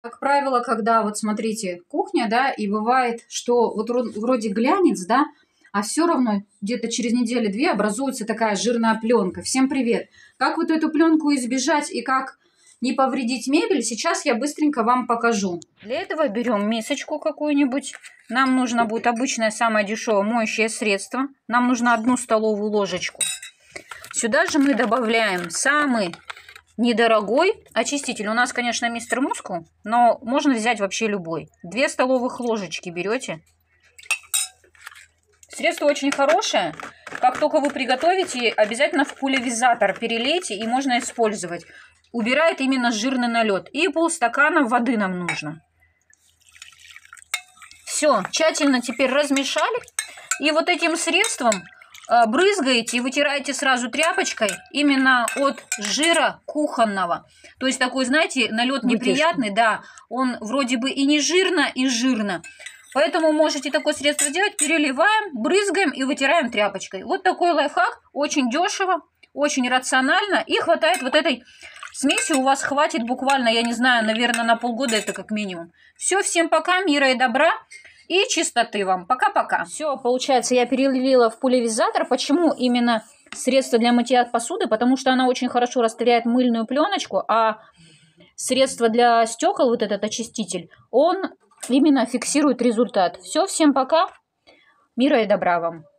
Как правило, когда, вот смотрите, кухня, да, и бывает, что вот вроде глянец, да, а все равно где-то через неделю-две образуется такая жирная пленка. Всем привет! Как вот эту пленку избежать и как не повредить мебель, сейчас я быстренько вам покажу. Для этого берем мисочку какую-нибудь. Нам нужно будет обычное самое дешевое моющее средство. Нам нужно 1 столовую ложечку. Сюда же мы добавляем самый недорогой очиститель. У нас, конечно, мистер Мускул, но можно взять вообще любой. 2 столовых ложечки берете. Средство очень хорошее. Как только вы приготовите, обязательно в пульверизатор перелейте, и можно использовать. Убирает именно жирный налет. И полстакана воды нам нужно. Все, тщательно теперь размешали. И вот этим средством брызгаете и вытираете сразу тряпочкой именно от жира кухонного. То есть такой, знаете, налет неприятный, да, он вроде бы и не жирно, и жирно. Поэтому можете такое средство делать, переливаем, брызгаем и вытираем тряпочкой. Вот такой лайфхак, очень дешево, очень рационально, и хватает вот этой смеси, у вас хватит буквально, я не знаю, наверное, на полгода это как минимум. Все, всем пока, мира и добра. И чистоты вам. Пока-пока. Все, получается, я перелила в пульверизатор. Почему именно средство для мытья посуды? Потому что она очень хорошо растворяет мыльную пленочку, а средство для стекол, вот этот очиститель, он именно фиксирует результат. Все, всем пока. Мира и добра вам.